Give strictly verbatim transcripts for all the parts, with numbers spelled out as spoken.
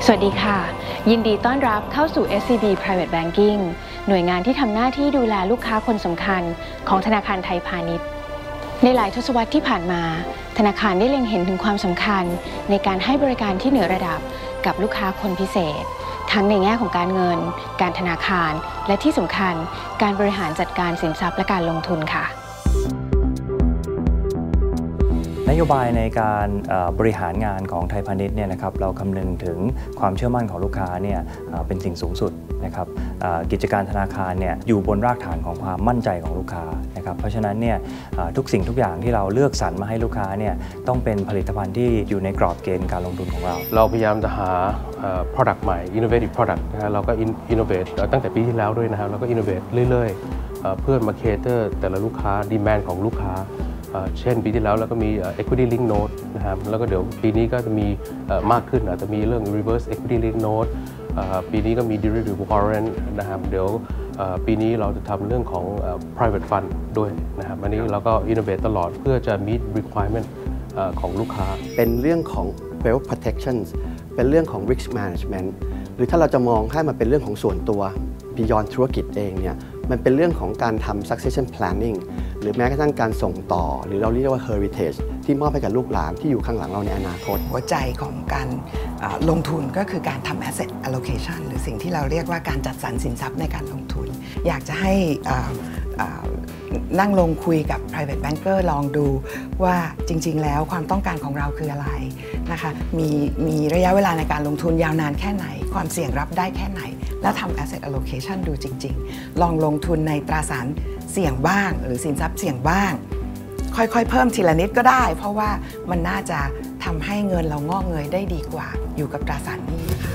สวัสดีค่ะยินดีต้อนรับเข้าสู่ เอส ซี บี Private Banking หน่วยงานที่ทำหน้าที่ดูแลลูกค้าคนสำคัญของธนาคารไทยพาณิชย์ในหลายทศวรรษที่ผ่านมาธนาคารได้เล็งเห็นถึงความสำคัญในการให้บริการที่เหนือระดับกับลูกค้าคนพิเศษทั้งในแง่ของการเงินการธนาคารและที่สำคัญการบริหารจัดการสินทรัพย์และการลงทุนค่ะนโยบายในการบริหารงานของไทยพาณิชย์เนี่ยนะครับเราคำนึงถึงความเชื่อมั่นของลูกค้าเนี่ยเป็นสิ่งสูงสุดนะครับกิจการธนาคารเนี่ยอยู่บนรากฐานของความมั่นใจของลูกค้านะครับเพราะฉะนั้นเนี่ยทุกสิ่งทุกอย่างที่เราเลือกสรรมาให้ลูกค้าเนี่ยต้องเป็นผลิตภัณฑ์ที่อยู่ในกรอบเกณฑ์การลงทุนของเราเราพยายามจะหา product ใหม่ innovative product นะฮะเราก็ innovate ตั้งแต่ปีที่แล้วด้วยนะครับเราก็ innovate เรื่อยๆเพื่อมา cater แต่ละลูกค้า demand ของลูกค้าเช่นปีที่แล้วเราก็มี equity link note นะครับแล้วก็เดี๋ยวปีนี้ก็จะมีมากขึ้นอาจจะมีเรื่อง reverse equity link note ปีนี้ก็มี derivative warrant นะครับเดี๋ยวปีนี้เราจะทำเรื่องของ private fund ด้วยนะครับอันนี้เราก็ innovate ตลอดเพื่อจะ meet requirement ของลูกค้าเป็นเรื่องของ wealth protection เป็นเรื่องของ risk management หรือถ้าเราจะมองให้มันเป็นเรื่องของส่วนตัว beyond ธุรกิจเองเนี่ยมันเป็นเรื่องของการทำ succession planning หรือแม้กระทั่งการส่งต่อหรือเราเรียกว่า heritage ที่มอบให้กับลูกหลานที่อยู่ข้างหลังเราในอนาคตหัวใจของการลงทุนก็คือการทำ asset allocation หรือสิ่งที่เราเรียกว่าการจัดสรรสินทรัพย์ในการลงทุนอยากจะให้นั่งลงคุยกับ private banker ลองดูว่าจริงๆแล้วความต้องการของเราคืออะไรนะคะมีมีระยะเวลาในการลงทุนยาวนานแค่ไหนความเสี่ยงรับได้แค่ไหนแล้วทำ asset allocation ดูจริงๆลองลงทุนในตราสารเสี่ยงบ้างหรือสินทรัพย์เสี่ยงบ้างค่อยๆเพิ่มทีละนิดก็ได้เพราะว่ามันน่าจะทำให้เงินเรางอกเงยได้ดีกว่าอยู่กับตราสารหนี้ค่ะ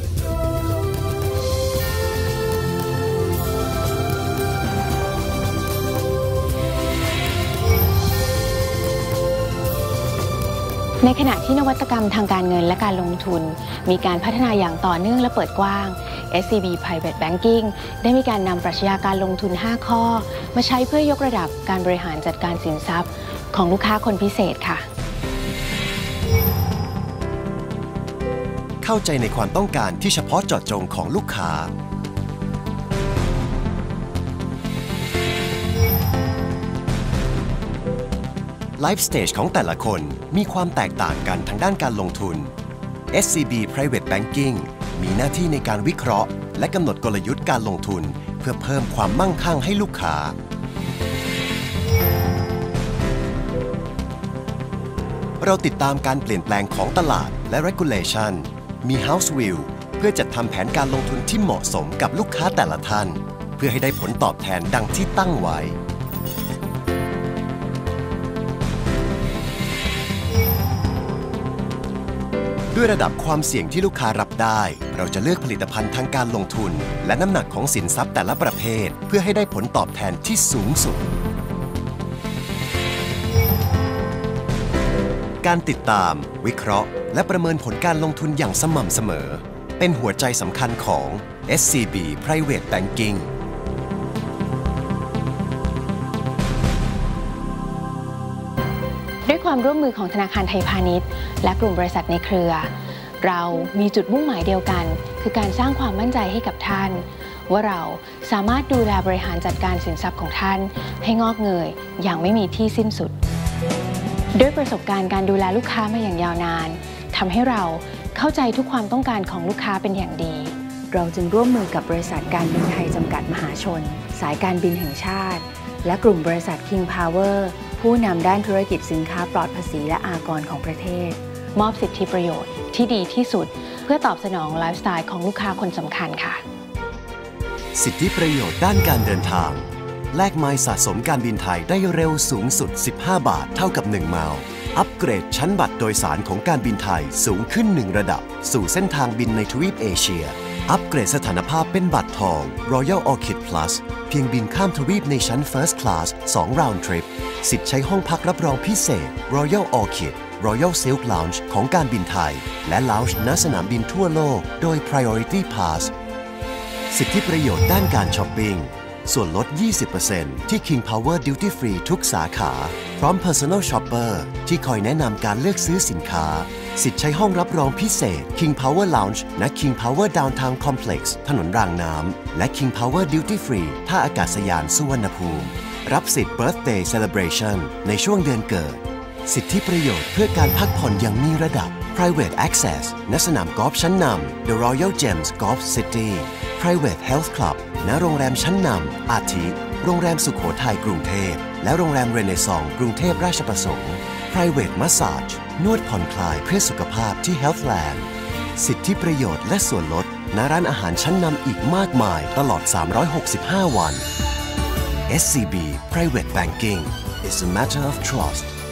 ในขณะที่นวัตกรรมทางการเงินและการลงทุนมีการพัฒนาอย่างต่อเนื่องและเปิดกว้าง เอส ซี บี Private Banking ได้มีการนำปรัชญาการลงทุนห้าข้อมาใช้เพื่อยกระดับการบริหารจัดการสินทรัพย์ของลูกค้าคนพิเศษค่ะเข้าใจในความต้องการที่เฉพาะเจาะจงของลูกค้าไลฟ์สเตจของแต่ละคนมีความแตกต่างกันทางด้านการลงทุน เอส ซี บี Private Banking มีหน้าที่ในการวิเคราะห์และกำหนดกลยุทธ์การลงทุนเพื่อเพิ่มความมั่งคั่งให้ลูกค้าเราติดตามการเปลี่ยนแปลงของตลาดและ regulation มี house view เพื่อจัดทำแผนการลงทุนที่เหมาะสมกับลูกค้าแต่ละท่านเพื่อให้ได้ผลตอบแทนดังที่ตั้งไว้ด้วยระดับความเสี่ยงที่ลูกค้ารับได้เราจะเลือกผลิตภัณฑ์ทางการลงทุนและน้ำหนักของสินทรัพย์แต่ละประเภทเพื่อให้ได้ผลตอบแทนที่สูงสุดการติดตามวิเคราะห์และประเมินผลการลงทุนอย่างสม่ำเสมอเป็นหัวใจสำคัญของ เอส ซี บี Private Banking ด้วยความร่วมมือของธนาคารไทยพาณิชย์และกลุ่มบริษัทในเครือเรามีจุดมุ่งหมายเดียวกันคือการสร้างความมั่นใจให้กับท่านว่าเราสามารถดูแลบริหารจัดการสินทรัพย์ของท่านให้งอกเงยอย่างไม่มีที่สิ้นสุดด้วยประสบการณ์การดูแลลูกค้ามาอย่างยาวนานทำให้เราเข้าใจทุกความต้องการของลูกค้าเป็นอย่างดีเราจึงร่วมมือกับบริษัทการบินไทยจำกัดมหาชนสายการบินแห่งชาติและกลุ่มบริษัท King Power ผู้นำด้านธุรกิจสินค้าปลอดภาษีและอากรของประเทศมอบสิทธิประโยชน์ที่ดีที่สุดเพื่อตอบสนองไลฟ์สไตล์ของลูกค้าคนสำคัญค่ะสิทธิประโยชน์ด้านการเดินทางแลกไมล์สะสมการบินไทยได้เร็วสูงสุดสิบห้าบาทเท่ากับหนึ่งไมล์อัปเกรดชั้นบัตรโดยสารของการบินไทยสูงขึ้นหนึ่งระดับสู่เส้นทางบินในทวีปเอเชียอัปเกรดสถานภาพเป็นบัตรทอง Royal Orchid Plus เพียงบินข้ามทวีปในชั้น First Class สอง Round Trip สิทธิ์ใช้ห้องพักรับรองพิเศษ Royal Orchid Royal Silk Lounge ของการบินไทยและ Lounge ณสนามบินทั่วโลกโดย Priority Pass สิทธิประโยชน์ด้านการช้อปปิ้งส่วนลด ยี่สิบเปอร์เซ็นต์ ที่ King Power Duty Free ทุกสาขาพร้อม Personal Shopper ที่คอยแนะนำการเลือกซื้อสินค้าสิทธิ์ใช้ห้องรับรองพิเศษ King Power Lounge ณ King Power Downtown Complex ถนนรางน้ำและ King Power Duty Free ท่าอากาศยานสุวรรณภูมิรับสิทธิ์ Birthday Celebration ในช่วงเดือนเกิดสิทธิประโยชน์เพื่อการพักผ่อนอย่างมีระดับ Private Access ณ สนามกอล์ฟชั้นนำ The Royal Gems Golf City Private Health Club ณ โรงแรมชั้นนำอาทิโรงแรมสุโขทัยกรุงเทพและโรงแรมเรเนซองกรุงเทพราชประสงค์ Private Massage นวดผ่อนคลายเพื่อสุขภาพที่ Healthland สิทธิประโยชน์และส่วนลดณร้านอาหารชั้นนำอีกมากมายตลอดสามร้อยหกสิบห้าวัน เอส ซี บี Private Banking is a matter of trust